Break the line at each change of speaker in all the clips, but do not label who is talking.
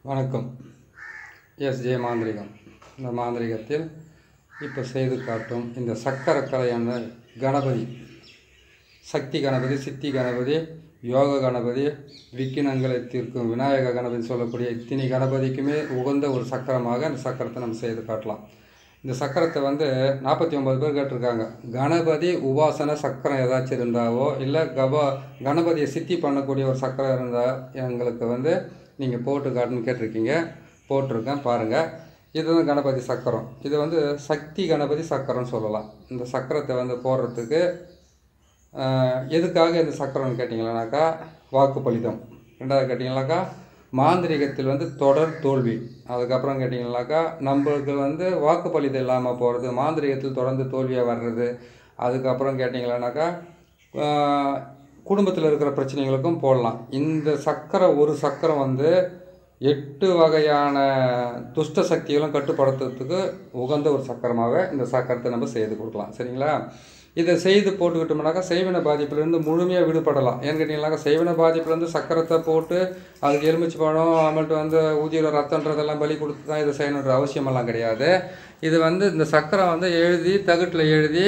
வணக்கம். எஸ்ஜே மாந்திரிகம். இந்த மாந்திரிகத்தில் இப்போ செய்து காட்டும் இந்த சக்கரக்கலையான கணபதி, சக்தி கணபதி, சித்தி கணபதி, யோக கணபதி, விக்கினங்களை தீர்க்கும் விநாயக கணபதி சொல்லக்கூடிய இத்தனை கணபதிக்குமே உகந்த ஒரு சக்கரமாக இந்த சக்கரத்தை நம்ம செய்து காட்டலாம். இந்த சக்கரத்தை 49 பேர் கேட்டிருக்காங்க. கணபதி உபாசன சக்கரம் ஏதாச்சும் இருந்தாவோ இல்லை கணபதியை சித்தி பண்ணக்கூடிய ஒரு சக்கரம் இருந்தால் எங்களுக்கு நீங்கள் போட்டு காட்டுன்னு கேட்டிருக்கீங்க. போட்டிருக்கேன், பாருங்கள். இதுதான் கணபதி சக்கரம். இது சக்தி கணபதி சக்கரம்னு சொல்லலாம். இந்த சக்கரத்தை போடுறதுக்கு எதுக்காக இந்த சக்கரம்னு கேட்டிங்களானாக்கா வாக்கு பலிதம். ரெண்டாவது கேட்டிங்கனாக்கா மாந்திரிகத்தில் தொடர் தோல்வி. அதுக்கப்புறம் கேட்டிங்கனாக்கா நம்மளுக்கு வாக்கு பலிதம் இல்லாமல் போகிறது, மாந்திரிகத்தில் தொடர்ந்து தோல்வியாக வர்றது. அதுக்கப்புறம் கேட்டிங்களானாக்கா குடும்பத்தில் இருக்கிற பிரச்சனைகளுக்கும் போடலாம். இந்த சக்கரம், ஒரு சக்கரம் 8 வகையான துஷ்ட சக்திகளும் கட்டுப்படுத்துறதுக்கு உகந்த ஒரு சக்கரமாக இந்த சக்கரத்தை நம்ம செய்து கொடுக்கலாம். சரிங்களா? இதை செய்து போட்டுக்கிட்டோம்னாக்கா செய்வின பாதிப்புலேருந்து முழுமையாக விடுபடலாம். ஏன்னு கேட்டிங்கனாக்கா செய்வின பாதிப்புலேருந்து சக்கரத்தை போட்டு அதுக்கு எலுமிச்சு பழம் நம்மள்ட்ட ஊதியில் ரத்தன்றதெல்லாம் பலி கொடுத்து தான் இதை செய்யணுன்ற அவசியமெல்லாம் கிடையாது. இது இந்த சக்கரம் எழுதி தகுட்டில் எழுதி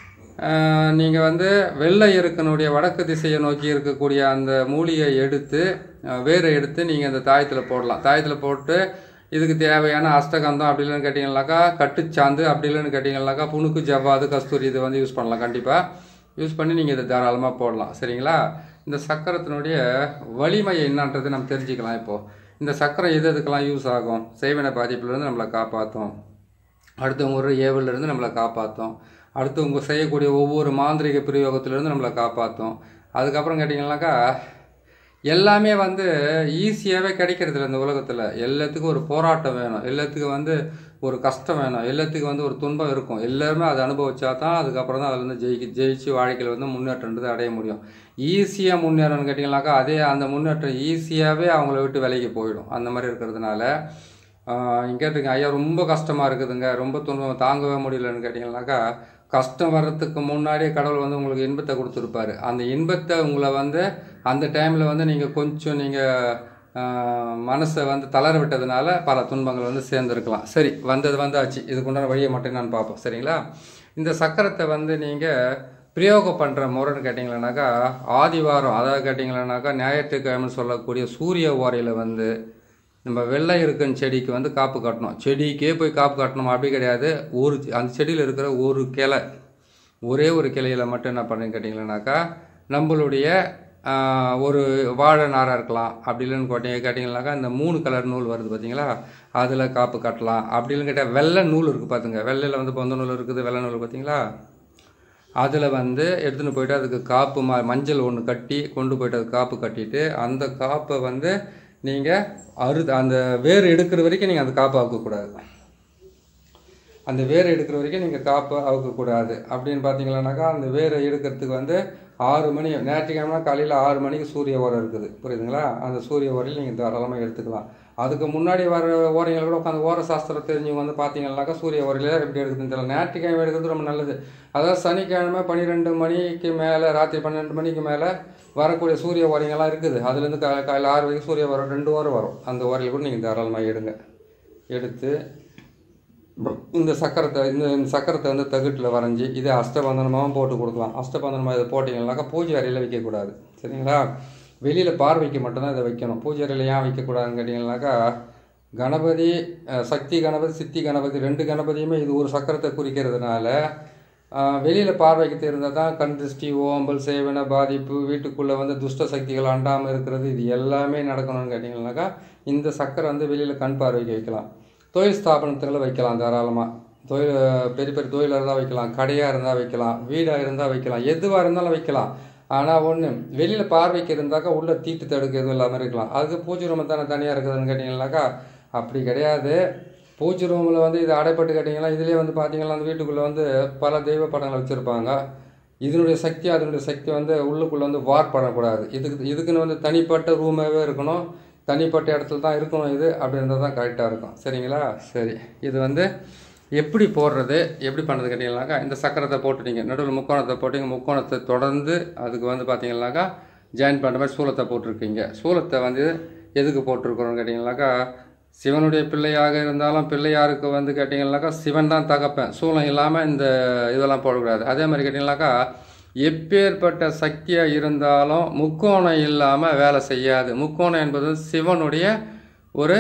நீங்கள் வெள்ளை இருக்கனுடைய வடக்கு திசையை நோக்கி இருக்கக்கூடிய அந்த மூலிகை எடுத்து வேரை எடுத்து நீங்கள் அந்த தாயத்தில் போடலாம். தாயத்தில் போட்டு இதுக்கு தேவையான அஷ்டகந்தம் அப்படி இல்லைன்னு கேட்டிங்கனாக்கா கட்டுச்சாந்து, அப்படி இல்லைன்னு கேட்டிங்கனாக்கா புணுக்கு, ஜவ்வாது, கஸ்தூரி இது யூஸ் பண்ணலாம். கண்டிப்பாக யூஸ் பண்ணி நீங்கள் இதை தாராளமாக போடலாம். சரிங்களா? இந்த சக்கரத்தினுடைய வலிமை என்னன்றது நம்ம தெரிஞ்சுக்கலாம். இப்போது இந்த சக்கரம் எதுக்கெல்லாம் யூஸ் ஆகும்? செய்வின பாதிப்புலேருந்து நம்மளை காப்பாற்றும், அடுத்தவங்க ஒரு ஏவலிருந்து நம்மளை காப்பாற்றும், அடுத்தவங்க செய்யக்கூடிய ஒவ்வொரு மாந்திரிக பிரயோகத்திலேருந்து நம்மளை காப்பாற்றும். அதுக்கப்புறம் கேட்டிங்கனாக்கா எல்லாமே ஈஸியாகவே கிடைக்கிறதில்ல. இந்த உலகத்தில் எல்லாத்துக்கும் ஒரு போராட்டம் வேணும், எல்லாத்துக்கும் ஒரு கஷ்டம் வேணும், எல்லாத்துக்கும் ஒரு துன்பம் இருக்கும். எல்லாருமே அதை அனுபவிச்சா தான் அதுக்கப்புறம் தான் அதில் ஜெயிச்சு வாழ்க்கையில் முன்னேற்றன்றது அடைய முடியும். ஈஸியாக முன்னேறணும்னு கேட்டிங்கனாக்கா அதே அந்த முன்னேற்றம் ஈஸியாகவே அவங்கள விட்டு விலைக்கு போயிடும். அந்த மாதிரி இருக்கிறதுனால இங்கே கேட்டுருங்க, ஐயா ரொம்ப கஷ்டமாக இருக்குதுங்க, ரொம்ப துன்பம் தாங்கவே முடியலன்னு கேட்டிங்கனாக்கா கஷ்டம் வர்றதுக்கு முன்னாடியே கடவுள் உங்களுக்கு இன்பத்தை கொடுத்துருப்பாரு. அந்த இன்பத்தை உங்களை அந்த டைமில் நீங்கள் கொஞ்சம் நீங்கள் மனசை தளர விட்டதுனால பல துன்பங்கள் சேர்ந்துருக்கலாம். சரி, வந்தாச்சு. இதுக்குண்டான வழியை மட்டும் நான் பார்ப்போம். சரிங்களா? இந்த சக்கரத்தை நீங்கள் பிரயோகம் பண்ணுற முறைன்னு கேட்டிங்களானாக்கா ஆதிவாரம், அதாவது கேட்டிங்களானாக்கா ஞாயிற்றுக்கிழமைன்னு சொல்லக்கூடிய சூரிய ஓரையில் நம்ம வெள்ளை இருக்குன்னு செடிக்கு காப்பு கட்டணும். செடிக்கே போய் காப்பு கட்டணும் அப்படி கிடையாது. அந்த செடியில் இருக்கிற ஒரு கிளை, ஒரே ஒரு கிளையில் மட்டும் என்ன பண்ணுன்னு கேட்டிங்களானாக்கா நம்மளுடைய ஒரு வாழை நாராக இருக்கலாம். அப்படி இல்லைன்னு கேட்டிங்கனாக்கா இந்த 3 கலர் நூல் வருது பார்த்தீங்களா, அதில் காப்பு கட்டலாம். அப்படி இல்லைன்னு கேட்டால் வெள்ளை நூல் இருக்குது பார்த்துங்க. வெள்ளையில் பொந்த நூல் இருக்குது, வெள்ளை நூல் பார்த்தீங்களா, அதில் எடுத்துன்னு போய்ட்டு அதுக்கு காப்பு மஞ்சள் ஒன்று கட்டி கொண்டு போய்ட்டு அது காப்பு கட்டிட்டு அந்த காப்பை நீங்கள் அந்த வேர் எடுக்கிற வரைக்கும் நீங்கள் அந்த காப்பை அவுக்கக்கூடாது. அந்த வேரை எடுக்கிற வரைக்கும் நீங்கள் காப்பை அவுக்கக்கூடாது. அப்படின்னு பார்த்தீங்களானாக்கா அந்த வேரை எடுக்கிறதுக்கு 6 மணி, ஞாயிற்றுக்கிழமை காலையில் 6 மணிக்கு சூரிய ஓரை இருக்குது, புரியுதுங்களா? அந்த சூரிய ஓரையில் நீங்கள் தாராளமாக எடுத்துக்கலாம். அதுக்கு முன்னாடி வர ஓரைகளை கூட உட்காந்து ஓர சாஸ்திரம் தெரிஞ்சவங்க பார்த்தீங்கன்னாக்கா சூரிய ஓரையில் எப்படி எடுக்குதுன்னு தெரியல. ஞாயிற்றுக்கிழமை எடுக்கிறது ரொம்ப நல்லது. அதாவது சனிக்கிழமை 12 மணிக்கு மேலே, ராத்திரி 12 மணிக்கு மேலே வரக்கூடிய சூரிய ஓரைங்கள்லாம் இருக்குது. அதுலேருந்து காலையில் 6 வரைக்கும் சூரிய ஓரம் 2 ஓரம் வரும். அந்த ஓரையில் கூட நீங்கள் தாராளமாக எடுங்க. எடுத்து இந்த சக்கரத்தை தகுட்டில் வரைஞ்சி இதை அஷ்டபந்தனமாகவும் போட்டு கொடுக்கலாம். அஷ்டபந்தனமாக இதை போட்டிங்கன்னாக்கா பூஜை அறையில் வைக்கக்கூடாது. சரிங்களா? வெளியில் பார்வைக்கு மட்டும்தான் இதை வைக்கணும். பூஜை அறையில் ஏன் வைக்கக்கூடாதுன்னு கேட்டிங்கனாக்கா கணபதி, சக்தி கணபதி, சித்தி கணபதி 2 கணபதியுமே இது ஒரு சக்கரத்தை குறிக்கிறதுனால வெளியில் பார்வைக்கு தெரிந்தால் தான் கண் திருஷ்டி, ஓம்பல், சேவன பாதிப்பு, வீட்டுக்குள்ளே துஷ்ட சக்திகள் அண்டாமல் இருக்கிறது, இது எல்லாமே நடக்கணும்னு கேட்டிங்கனாக்கா இந்த சக்கரம் வெளியில் கண் பார்வைக்கு வைக்கலாம். தொழில் ஸ்தாபனத்தில் வைக்கலாம் தாராளமாக. பெரிய பெரிய தொழிலாக இருந்தால் வைக்கலாம், கடையாக இருந்தால் வைக்கலாம், வீடாக இருந்தால் வைக்கலாம், எதுவாக இருந்தாலும் வைக்கலாம். ஆனால் ஒன்று, வெளியில் பார்வைக்கு இருந்தாக்கா உள்ளே தீட்டு தடுக்க எதுவும் இல்லாமல் இருக்கலாம். அதுக்கு பூஜை ரூம் தானே தனியாக இருக்குதுன்னு கேட்டிங்கனாக்கா அப்படி கிடையாது. பூஜை ரூமில் இது அடைப்பட்டு கேட்டிங்கன்னா இதுலேயே பார்த்தீங்கன்னா அந்த வீட்டுக்குள்ளே பல தெய்வ படங்களை வச்சுருப்பாங்க. இதனுடைய சக்தி அதனுடைய சக்தி உள்ளுக்குள்ளே வார் பண்ணக்கூடாது. இதுக்குன்னு தனிப்பட்ட ரூமாகவே இருக்கணும், தனிப்பட்ட இடத்துல தான் இருக்கணும். இது அப்படி இருந்தால் தான் கரெக்டாக இருக்கும். சரிங்களா? சரி, இது எப்படி போடுறது, எப்படி பண்ணுறது கேட்டிங்கனாக்கா இந்த சக்கரத்தை போட்டுட்டீங்க, நடுவில் முக்கோணத்தை போட்டிங்க, முக்கோணத்தை தொடர்ந்து அதுக்கு பார்த்தீங்கன்னாக்கா ஜாயின் பண்ணுற மாதிரி சூலத்தை போட்டிருக்கீங்க. சூலத்தை எதுக்கு போட்டிருக்கிறோன்னு கேட்டிங்கனாக்கா சிவனுடைய பிள்ளையாக இருந்தாலும் பிள்ளையாருக்கு வந்து கேட்டிங்கன்னாக்கா சிவன் தான் தகப்பன். சூலம் இல்லாமல் இந்த இதெல்லாம் போடக்கூடாது. அதே மாதிரி கேட்டிங்கனாக்கா எப்பேற்பட்ட சக்தியாக இருந்தாலும் முக்கோணம் இல்லாமல் வேலை செய்யாது. முக்கோணம் என்பது சிவனுடைய ஒரு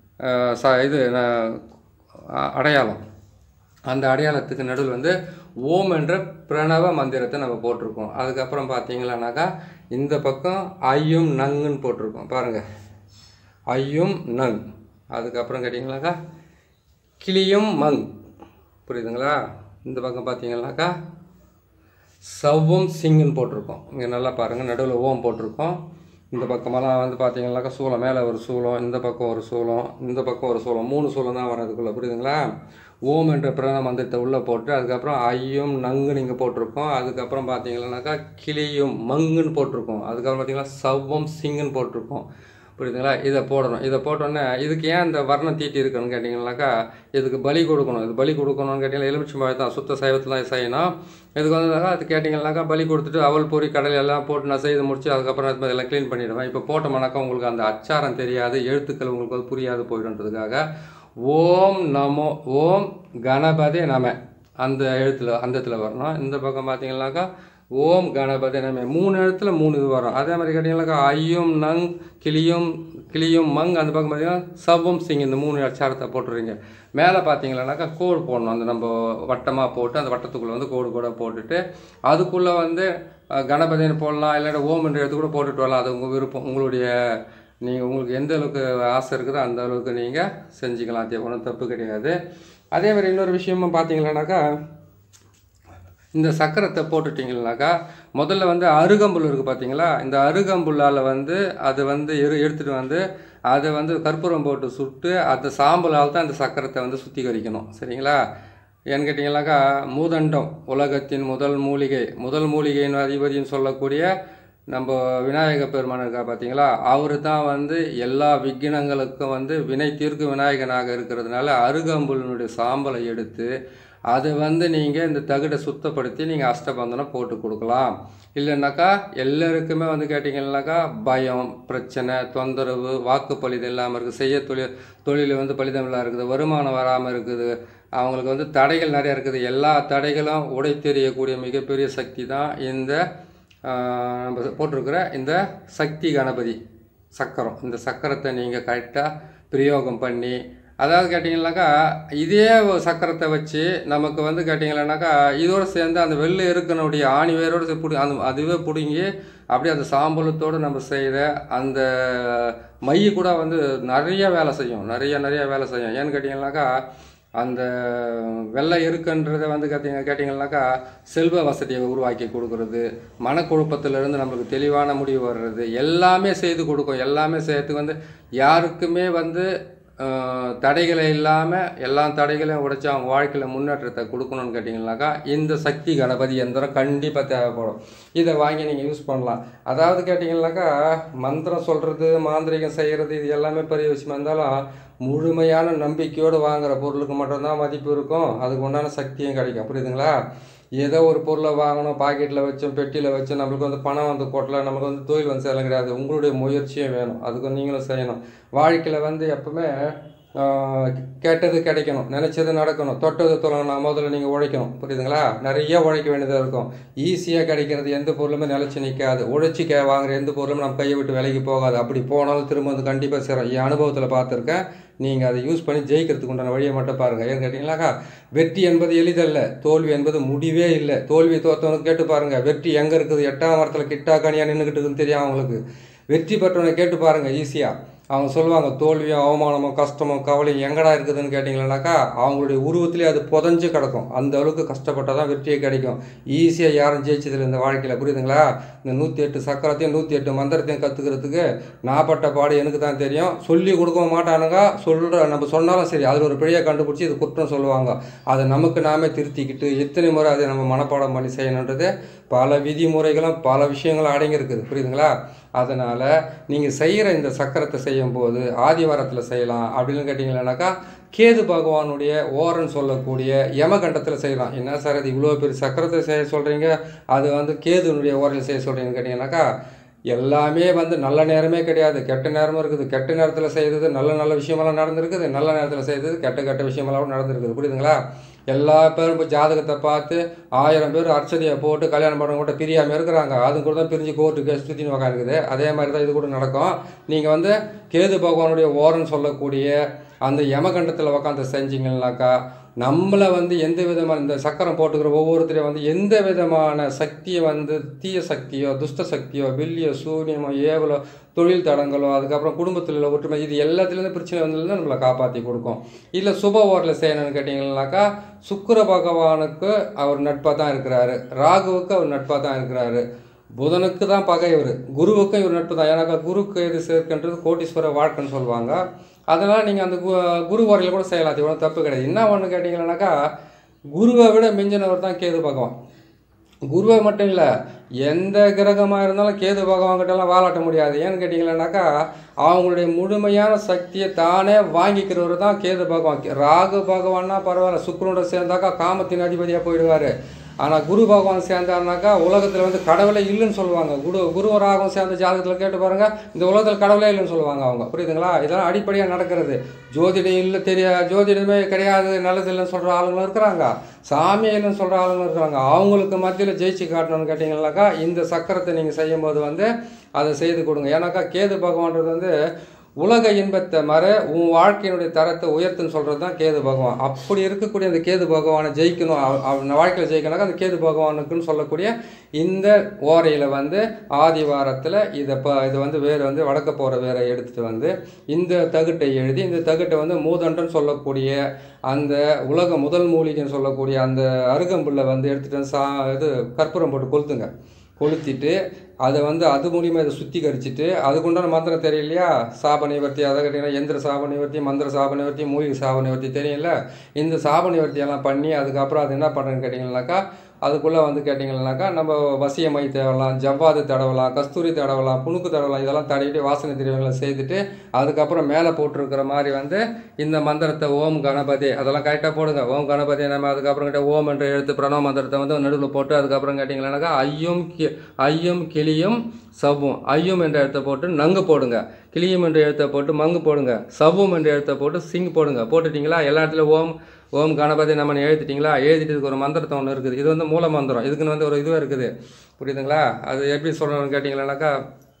அடையாளம். அந்த அடையாளத்துக்கு நடுவில் வந்து ஓம் என்ற பிரணவ மந்திரத்தை நம்ம போட்டிருக்கோம். அதுக்கப்புறம் பார்த்தீங்களானாக்கா இந்த பக்கம் ஐயும் நங்குன்னு போட்டிருக்கோம் பாருங்கள், ஐயும் நங். அதுக்கப்புறம் கேட்டிங்கனாக்கா கிளியும் மங், புரியுதுங்களா? இந்த பக்கம் பார்த்தீங்கன்னாக்கா சவ்வும் சிங்குன்னு போட்டிருக்கோம். இங்கே நல்லா பாருங்கள், நடுவில் ஓம் போட்டிருக்கோம். இந்த பக்கமெல்லாம் வந்து பார்த்தீங்கன்னாக்கா சூளம், மேலே ஒரு சூளம், இந்த பக்கம் ஒரு சூளம், இந்த பக்கம் ஒரு சூளம், 3 சூளம் தான் வரதுக்குள்ளே, புரியுதுங்களா? ஓம் என்ற பிரணவ மந்திரத்தை உள்ளே போட்டு அதுக்கப்புறம் ஐயும் நங்குன்னு இங்கே போட்டிருக்கோம். அதுக்கப்புறம் பார்த்தீங்கன்னாக்கா கிளியும் மங்குன்னு போட்டிருக்கோம். அதுக்கப்புறம் பார்த்தீங்கன்னா சவ்வும் சிங்குன்னு போட்டிருக்கோம், புரியுதுங்களா? இதை போடணும். இதை போட்டோன்னே இதுக்கு ஏன் இந்த வர்ணம் தீட்டி இருக்குன்னு கேட்டிங்கன்னாக்கா இதுக்கு பலி கொடுக்கணும். இது பலி கொடுக்கணும்னு கேட்டிங்கன்னா எலுமிச்சம்பழம் தான் சுத்த சைவத்தில் தான் செய்யணும். இதுக்கு வந்ததாக அது கேட்டிங்கன்னாக்கா பலி கொடுத்துட்டு அவல் பொறி கடல் எல்லாம் போட்டு நான் செய்து முடிச்சு அதுக்கப்புறம் எல்லாம் க்ளீன் பண்ணிவிடுவேன். இப்போ போட்டோம்னாக்கா உங்களுக்கு அந்த அச்சாரம் தெரியாது, எழுத்துக்கள் உங்களுக்கு வந்து புரியாது போயிடுன்றதுக்காக ஓம் நமோ ஓம் கணபதி நம அந்த இடத்துல வரணும். இந்த பக்கம் பார்த்தீங்கன்னாக்கா ஓம் கணபதி நம 3 இடத்துல 3 இது வரும். அதே மாதிரி கேட்டிங்கன்னாக்கா ஐயும் நங் கிளியும் மங், அந்த பக்கம் பார்த்தீங்கன்னா சவ்வும் சிங், இந்த 3 அச்சாரத்தை போட்டுறீங்க. மேலே பார்த்தீங்கன்னாக்கா கோடு போடணும். அந்த நம்ம வட்டமாக போட்டு அந்த வட்டத்துக்குள்ளே வந்து கோடு கூட போட்டுட்டு அதுக்குள்ளே வந்து கணபதினு போடலாம், இல்லாட்ட ஓம் என்ற இடத்து கூட போட்டுட்டு வரலாம். அது உங்கள் விருப்பம். உங்களுக்கு எந்த அளவுக்கு ஆசை இருக்குதோ அந்த அளவுக்கு நீங்கள் செஞ்சுக்கலாம். அது ஒன்றும் தப்பு கிடையாது. அதே மாதிரி இன்னொரு விஷயமும் பார்த்தீங்கன்னாக்கா இந்த சக்கரத்தை போட்டுட்டிங்கனாக்கா முதல்ல வந்து அருகம்புல் இருக்குது பார்த்தீங்களா? இந்த அருகம்புல்லால் வந்து அது வந்து எடுத்துகிட்டு வந்து அதை வந்து கற்பூரம் போட்டு சுட்டு அந்த சாம்பலால் தான் இந்த சக்கரத்தை வந்து சுத்திகரிக்கணும், சரிங்களா? ஏன்னு கேட்டிங்கனாக்கா மூதண்டம் உலகத்தின் முதல் மூலிகையின் அதிபதினு சொல்லக்கூடிய நம்ம விநாயக பெருமான் இருக்கா பார்த்தீங்களா? அவர் தான் வந்து எல்லா விக்னங்களுக்கும் வந்து வினை தீர்க்கும் விநாயகனாக இருக்கிறதுனால அருகம்புல்னுடைய சாம்பலை எடுத்து அதை வந்து நீங்கள் இந்த தகுடை சுத்தப்படுத்தி நீங்கள் அஷ்டபந்தனம் போட்டு கொடுக்கலாம். இல்லைன்னாக்கா எல்லாருக்குமே வந்து கேட்டிங்கன்னாக்கா பயம், பிரச்சனை, தொந்தரவு, வாக்கு பலிதம் இல்லாமல் இருக்குது, செய்ய தொழில் வந்து பலிதம் இல்லாமல் இருக்குது, வருமானம் வராமல் இருக்குது, அவங்களுக்கு வந்து தடைகள் நிறையா இருக்குது. எல்லா தடைகளும் உடை தெரியக்கூடிய மிகப்பெரிய சக்தி தான் இந்த நம்ம போட்டிருக்கிற இந்த சக்தி கணபதி சக்கரம். இந்த சக்கரத்தை நீங்கள் கரெக்டாக பிரயோகம் பண்ணி, அதாவது கேட்டிங்கன்னாக்கா இதே சக்கரத்தை வச்சு நமக்கு வந்து கேட்டிங்கன்னாக்கா இதோடு சேர்ந்து அந்த வெள்ளை இருக்கனுடைய ஆணி வேரோடு அதுவே பிடுங்கி அப்படியே அந்த சாம்பலத்தோடு நம்ம செய்த அந்த மை கூட வந்து நிறைய வேலை செய்யும். ஏன்னு கேட்டிங்கன்னாக்கா அந்த வெள்ளை இருக்குன்றதை வந்து கேட்டிங்கன்னாக்கா செல்வ வசதியை உருவாக்கி கொடுக்குறது, மனக்குழப்பத்திலிருந்து நம்மளுக்கு தெளிவான முடிவு வர்றது, எல்லாமே செய்து கொடுக்கும். எல்லாமே செய்யறதுக்கு வந்து யாருக்குமே வந்து தடைகளை இல்லாமல் எல்லா தடைகளையும் உடைச்சி அவங்க வாழ்க்கையில் முன்னேற்றத்தை கொடுக்கணும்னு கேட்டிங்கன்னாக்கா இந்த சக்தி கணபதி எந்திரம் கண்டிப்பாக தேவைப்படும். இதை வாங்கி நீங்கள் யூஸ் பண்ணலாம். அதாவது கேட்டிங்கன்னாக்கா மந்திரம் சொல்கிறது, மாந்திரிகம் செய்கிறது, இது எல்லாமே பெரிய விஷயமா இருந்தாலும் முழுமையான நம்பிக்கையோடு வாங்குகிற பொருளுக்கு மட்டும்தான் மதிப்பு இருக்கும், அதுக்கு உண்டான சக்தியும் கிடைக்கும், புரியுதுங்களா? ஏதோ ஒரு பொருளை வாங்கணும், பாக்கெட்டில் வச்சோம், பெட்டியில் வச்சோம், நம்மளுக்கு வந்து பணம் வந்து கொட்டலை, நமக்கு வந்து தொழில் வந்து சேலம் கிடையாது. உங்களுடைய முயற்சியும் வேணும், அதுக்கு நீங்களும் செய்யணும். வாழ்க்கையில் வந்து எப்பவுமே கேட்டது கிடைக்கணும், நினச்சது நடக்கணும், தொட்டது தொழணும். முதல்ல நீங்கள் உழைக்கணும், புரியுதுங்களா? நிறைய உழைக்க வேண்டியதாக இருக்கும். ஈஸியாக கிடைக்கிறது எந்த பொருளுமே நிலச்சி நிற்காது. உழைச்சி வாங்குற எந்த பொருளுமே நம்ம கையை விட்டு விலைக்கு போகாது. அப்படி போனாலும் திரும்ப வந்து கண்டிப்பாக சேரும். என் அனுபவத்தில் பார்த்துருக்கேன். நீங்கள் அதை யூஸ் பண்ணி ஜெயிக்கிறதுக்கு உண்டான வழியை மட்டும் பாருங்கள். ஏன்னு கேட்டிங்கன்னாக்கா வெற்றி என்பது எளிதல்ல, தோல்வி என்பது முடிவே இல்லை. தோல்வி தோற்றவனுக்கு கேட்டு பாருங்கள், வெற்றி எங்கே இருக்குது, 8ஆம் மரத்தில் கிட்டா கனியாக நின்றுக்கிட்டுக்குன்னு தெரியும் அவங்களுக்கு. வெற்றி பெற்றவனை கேட்டு பாருங்கள், ஈஸியாக அவங்க சொல்லுவாங்க. தோல்வியும் அவமானமும் கஷ்டமும் கவலையும் எங்கடா இருக்குதுன்னு கேட்டிங்கன்னாக்கா அவங்களுடைய உருவத்திலே அது புதஞ்சு கிடக்கும். அந்த அளவுக்கு கஷ்டப்பட்டால் தான் வெற்றியே கிடைக்கும். ஈஸியாக யாரும் ஜெயிச்சதில்லை இந்த வாழ்க்கையில், புரியுதுங்களா? இந்த 108 சக்கரத்தையும் 108 மந்திரத்தையும் கற்றுக்கிறதுக்கு நான் பட்ட பாடு எனக்கு தான் தெரியும். சொல்லி கொடுக்க மாட்டானுங்க. நம்ம சொன்னாலும் சரி அதில் ஒரு பிழையை கண்டுபிடிச்சி இது குற்றம் சொல்லுவாங்க. அதை நமக்கு நாமே திருத்திக்கிட்டு எத்தனை முறை அதை நம்ம மனப்பாடம் பண்ணி செய்யணுன்றது பல விதிமுறைகளும் பல விஷயங்களும் அடங்கியிருக்குது, புரியுதுங்களா? அதனால் நீங்கள் செய்கிற இந்த சக்கரத்தை செய்யும்போது ஆதிவாரத்தில் செய்யலாம். அப்படின்னு கேட்டிங்கன்னாக்கா கேது பகவானுடைய ஓரன்னு சொல்லக்கூடிய யமகண்டத்தில் செய்யலாம். என்ன சார் அது இவ்வளோ பெரிய சக்கரத்தை செய்ய சொல்கிறீங்க, அது வந்து கேதுனுடைய ஓரையில் செய்ய சொல்கிறீங்கன்னு கேட்டிங்கன்னாக்கா எல்லாமே வந்து நல்ல நேரமே கிடையாது, கெட்ட நேரமும் இருக்குது. கெட்ட நேரத்தில் செய்தது நல்ல நல்ல விஷயமெல்லாம் நடந்திருக்குது, நல்ல நேரத்தில் செய்தது கெட்ட கெட்ட விஷயமெல்லாம் நடந்திருக்குது. புரியுதுங்களா? எல்லா பேரும் இப்போ ஜாதகத்தை பார்த்து 1000 பேர் அர்ச்சதையை போட்டு கல்யாணம் பண்ணவங்க கூட பிரியாமல் இருக்கிறாங்க. அது கூட தான் பிரிஞ்சு கோர்ட்டு கேஸ் சுற்றின்னு உக்காந்துக்குது. அதே மாதிரி தான் இது கூட நடக்கும். நீங்கள் வந்து கேது பகவானுடைய ஓரன்னு சொல்லக்கூடிய அந்த யமகண்டத்தில் உக்காந்து செஞ்சீங்கன்னாக்கா நம்மளை வந்து எந்த விதமான இந்த சக்கரம் போட்டுக்கிற ஒவ்வொருத்தரையும் வந்து எந்த விதமான சக்தியை வந்து தீய சக்தியோ துஷ்ட சக்தியோ வெள்ளியோ சூரியமோ ஏவலோ தொழில் தடங்களோ அதுக்கப்புறம் குடும்பத்தில் உள்ள ஒற்றுமை இது எல்லாத்துலேருந்து பிரச்சனை வந்ததுலேருந்து நம்மளை காப்பாற்றி கொடுக்கும். இல்லை சுப ஓரில் செய்யணும்னு கேட்டிங்கன்னாக்கா சுக்கிர பகவானுக்கு அவர் நட்பாக தான் இருக்கிறாரு, ராகுவுக்கு அவர் நட்பாக தான் இருக்கிறாரு, புதனுக்கு தான் பகை இவர், குருவுக்கும் இவர் நட்பு தான். ஏன்னாக்கா குருக்கு எது சேர்க்கின்றது கோட்டீஸ்வர வாழ்க்கைன்னு சொல்லுவாங்க. அதனால் நீங்கள் அந்த குரு ஓரையில் கூட செய்யலாம், அது ஒன்றும் தப்பு கிடையாது. என்ன ஒன்று கேட்டிங்கன்னாக்கா குருவை விட மிஞ்சினவர் தான் கேது பகவான். குருவை மட்டும் இல்லை, எந்த கிரகமாக இருந்தாலும் கேது பகவான்கிட்டலாம் வாலாட்ட முடியாது. ஏன்னு கேட்டிங்கன்னாக்கா அவங்களுடைய முழுமையான சக்தியை தானே வாங்கிக்கிறவர் தான் கேது பகவான். ராகு பகவான்னா பரவாயில்ல, சுக்கிரனோட சேர்ந்தாக்கா காமத்தின் அதிபதியாக போயிடுவார். ஆனால் குரு பகவான் சேர்ந்தாருனாக்கா உலகத்தில் வந்து கடவுளே இல்லைன்னு சொல்லுவாங்க. குரு ராகம் சேர்ந்த ஜாதகத்தில் கேட்டு பாருங்கள், இந்த உலகத்தில் கடவுளே இல்லைன்னு சொல்லுவாங்க அவங்க. புரியுதுங்களா? இதெல்லாம் அடிப்படையாக நடக்கிறது. ஜோதிடம் இல்லை ஜோதிடமே கிடையாது நல்லது இல்லைன்னு சொல்கிற ஆளுங்களும் இருக்கிறாங்க, சாமியே இல்லைன்னு சொல்கிற ஆளுங்களும் இருக்கிறாங்க. அவங்களுக்கு மத்தியில் ஜெயிச்சு காட்டணும்னு கேட்டிங்கன்னாக்கா இந்த சக்கரத்தை நீங்கள் செய்யும்போது வந்து அதை செய்து கொடுங்க. ஏன்னாக்கா கேது பகவான்றது வந்து உலக இன்பத்தை மற உன் வாழ்க்கையினுடைய தரத்தை உயர்த்துன்னு சொல்கிறது தான் கேது பகவான். அப்படி இருக்கக்கூடிய அந்த கேது பகவானை ஜெயிக்கணும், அவன் வாழ்க்கையில் ஜெயிக்கணும்னாக்கா அந்த கேது பகவானுக்குன்னு சொல்லக்கூடிய இந்த ஓரையில் வந்து ஆதி வாரத்தில் இது வந்து வேறு வந்து வடக்க போகிற வேரை எடுத்துகிட்டு வந்து இந்த தகுட்டை எழுதி இந்த தகுட்டை வந்து மூதன்றன்னு சொல்லக்கூடிய அந்த உலக முதல் மூலிகைன்னு சொல்லக்கூடிய அந்த அருகம்புல்லை வந்து எடுத்துகிட்டு இது கற்பூரம் போட்டு கொளுத்திட்டு அதை வந்து அது மூலியமாக இதை சுத்திகரிச்சுட்டு அதுக்குண்டான மந்திரம் தெரியலையா, சாப நிவர்த்தி, அதை கேட்டிங்கன்னா எந்திர சாப நிவர்த்தி, மந்திர சாப நிவர்த்தி, மூலிகை சாப நிவர்த்தி தெரியல. இந்த சாப நிவர்த்தியெல்லாம் பண்ணி அதுக்கப்புறம் அது என்ன பண்ணுறேன்னு கேட்டிங்கன்னாக்கா அதுக்குள்ளே வந்து கேட்டிங்கன்னாக்கா நம்ம வசியமை தேவலாம், ஜவ்வாது தடவலாம், கஸ்தூரி தடவலாம், புணுக்கு தடவலாம், இதெல்லாம் தடவிட்டு வாசனை திரவியங்களை செய்துட்டு அதுக்கப்புறம் மேலே போட்டிருக்கிற மாதிரி வந்து இந்த மந்திரத்தை ஓம் கணபதி அதெல்லாம் கரெக்டாக போடுங்க. ஓம் கணபதி நம்ம அதுக்கப்புறம் கிட்ட ஓம் என்ற எழுத்து பிரணவ மந்திரத்தை வந்து நடுவில் போட்டு அதுக்கப்புறம் கேட்டிங்கன்னாக்கா ஐயும் கிளியும் சவ்வும், ஐயும் என்ற எழுத்தை போட்டு நங்கு போடுங்க, கிளியும் என்ற எழுத்தை போட்டு மங்கு போடுங்க, சவ்வும் என்ற எழுத்தை போட்டு சிங் போடுங்க. போட்டுட்டிங்களா? எல்லா இடத்துலையும் ஓம் கணபதி நம்ம எழுதிட்டிங்களா? எழுதிட்டு இதுக்கு ஒரு மந்திரத்தை ஒன்று இருக்குது, இது வந்து மூல மந்திரம், இதுக்குன்னு வந்து ஒரு இதுவாக இருக்குது. புரியுதுங்களா? அது எப்படி சொல்லணும்னு கேட்டிங்கன்னாக்கா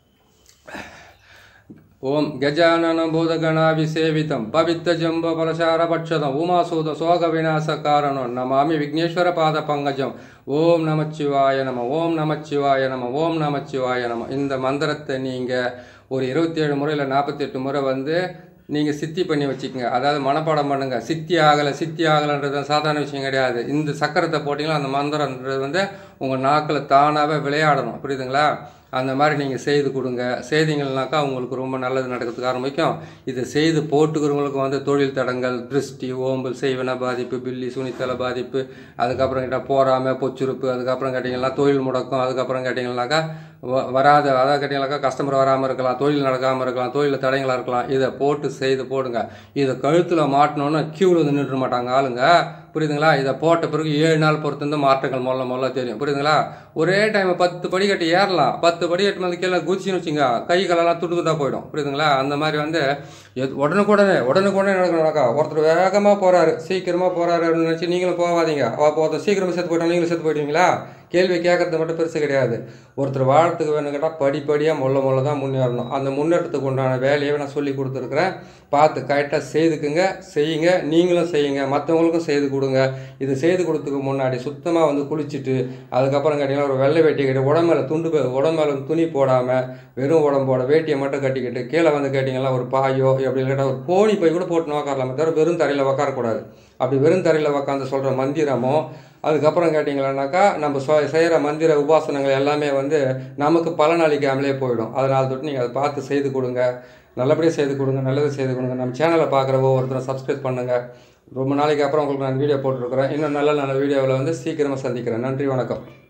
ஓம் கஜானனம் பூதகணாபிசேவிதம் பவித்த ஜம்ப பலசார பட்சதம் உமாசூத சோக விநாச காரணம் நமாமி விக்னேஸ்வர பாத பங்கஜம் ஓம் நமச்சிவாய நம ஓம் நமச்சிவாய நம ஓம் நமச்சிவாய நம. இந்த மந்திரத்தை நீங்கள் ஒரு 27 முறை இல்லை 48 முறை வந்து நீங்கள் சித்தி பண்ணி வச்சுக்கோங்க. அதாவது மனப்பாடம் பண்ணுங்கள். சித்தி ஆகலைன்றது சாதாரண விஷயம் கிடையாது. இந்த சக்கரத்தை போட்டிங்கன்னா அந்த மந்திரன்றது வந்து உங்கள் நாக்கில் தானாகவே விளையாடணும். புரியுதுங்களா? அந்த மாதிரி நீங்கள் செய்து கொடுங்க. செய்தீங்கன்னாக்கா உங்களுக்கு ரொம்ப நல்லது நடக்கிறதுக்கு ஆரம்பிக்கும். இதை செய்து போட்டுக்கிறவங்களுக்கு வந்து தொழில் தடங்கள், திருஷ்டி, ஓம்பல், செய்வன பாதிப்பு, பில்லி சுனித்தலை பாதிப்பு, அதுக்கப்புறம் கேட்டால் போராமை, பொச்சுறுப்பு, அதுக்கப்புறம் கேட்டிங்கன்னா தொழில் முடக்கம், அதுக்கப்புறம் கேட்டிங்கன்னாக்கா வராத அதாவது கேட்டிங்கனாக்கா கஸ்டமர் வராமல் இருக்கலாம், தொழில் நடக்காமல் இருக்கலாம், தொழிலில் தடைங்களாக இருக்கலாம். இதை போட்டு செய்து போடுங்க. இதை கழுத்தில் மாட்டினோன்னு கியூவில் வந்து நின்று மாட்டாங்க ஆளுங்க. புரியுதுங்களா? இதை போட்ட பிறகு 7 நாள் பொறுத்து வந்து மாற்றங்கள் முதல்ல தெரியும். புரியுதுங்களா? ஒரே டைம் 10 படிக்கட்டு ஏறலாம், 10 படிக்கட்டு வந்து கீழே குதிச்சுன்னு வச்சுங்க கை காலெல்லாம் துடுக்குதா போயிடும். புரியுதுங்களா? அந்த மாதிரி வந்து உடனுக்குடனே நடக்கா. ஒருத்தர் வேகமாக போகிறாரு, சீக்கிரமாக போகிறாரு அப்படின்னு நினச்சி நீங்களும் போகாதீங்க. ஒருத்தர் சீக்கிரமாக செத்து போயிட்டா நீங்களும் செத்து போயிடுவீங்களா? கேள்வி கேட்கறது மட்டும் பெருசு கிடையாது. ஒருத்தர் வாழத்துக்கு வேணும் கேட்டால் படிப்படியாக மொல்ல தான் முன்னேறணும். அந்த முன்னேற்றத்துக்கு உண்டான வேலையை நான் சொல்லி கொடுத்துருக்குறேன். பார்த்து கரெக்டாக செய்யுங்க. நீங்களும் செய்யுங்க, மற்றவங்களுக்கும் செய்து கொடுங்க. இது செய்து கொடுத்ததுக்கு முன்னாடி சுத்தமாக வந்து குளிச்சுட்டு அதுக்கப்புறம் கேட்டிங்கன்னா ஒரு வெள்ளை வேட்டி கட்டி உடம்பேல துணி போடாமல் வெறும் உடம்போட வேட்டியை மட்டும் கட்டிக்கிட்டு கீழே வந்து கேட்டிங்கன்னா ஒரு பாயோ அப்படி கேட்டால் ஒரு கோணி பை கூட போட்டு உக்காரலாமே தவிர வெறும் தரையில் உக்காரக்கூடாது. அப்படி வெறும் தரையில் உக்காந்து சொல்கிற மந்திரமோ அதுக்கப்புறம் கேட்டிங்களானாக்கா நம்ம செய்கிற மந்திர உபாசனங்கள் எல்லாமே வந்து நமக்கு பலன் அளிக்காமலே போயிடும். அதனால் தொட்டு நீங்கள் அதை பார்த்து செய்து கொடுங்க, நல்லபடியாக செய்து கொடுங்க, நல்லது செய்து கொடுங்க. நம்ம சேனலை பார்க்குற ஒவ்வொருத்தரும் சப்ஸ்கிரைப் பண்ணுங்கள். ரொம்ப நாளைக்கு அப்புறம் உங்களுக்கு நான் வீடியோ போட்டுருக்குறேன். இன்னும் நல்ல வீடியோவில் வந்து சீக்கிரமாக சந்திக்கிறேன். நன்றி, வணக்கம்.